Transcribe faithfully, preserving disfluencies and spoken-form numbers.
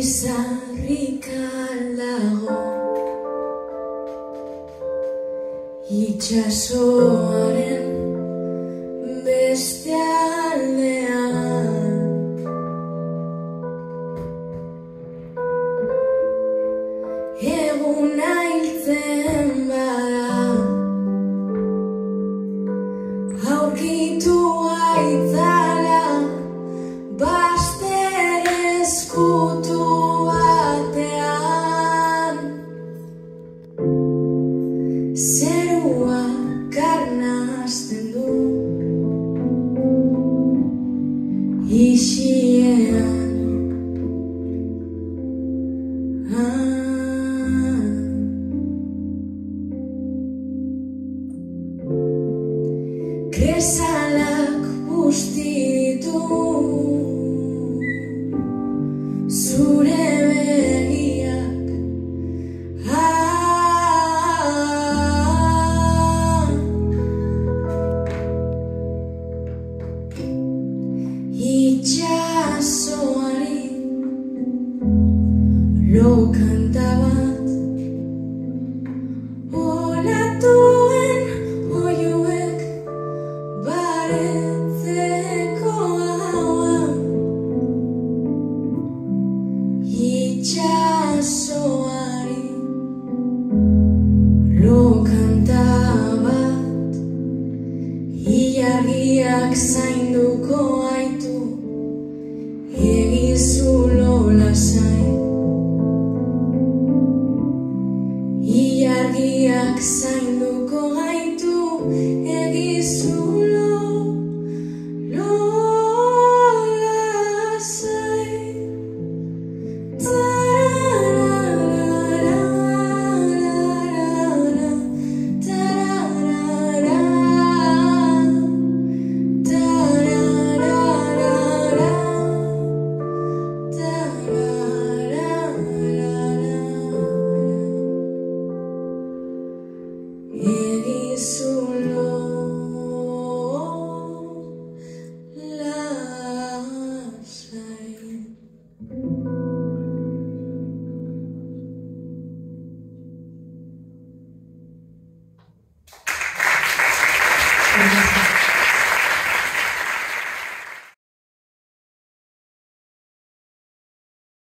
Izarrikalago itxasoaren beste aldean, eguna hiltzen bada aurkitu gaitzala bazter eskutu batean, zerua karnazten du isiean. ah. Kresalak busti ditu zure begiak, ah. Itxasoari lo kanta bat, olatuen oiuek baretzeko gaua. Itxasoari lo kanta bat, ilargiak zainduko gaitu egizulo lasai. Ilargiak zainduko gaitu egizulo lasai. Egizulo lasai.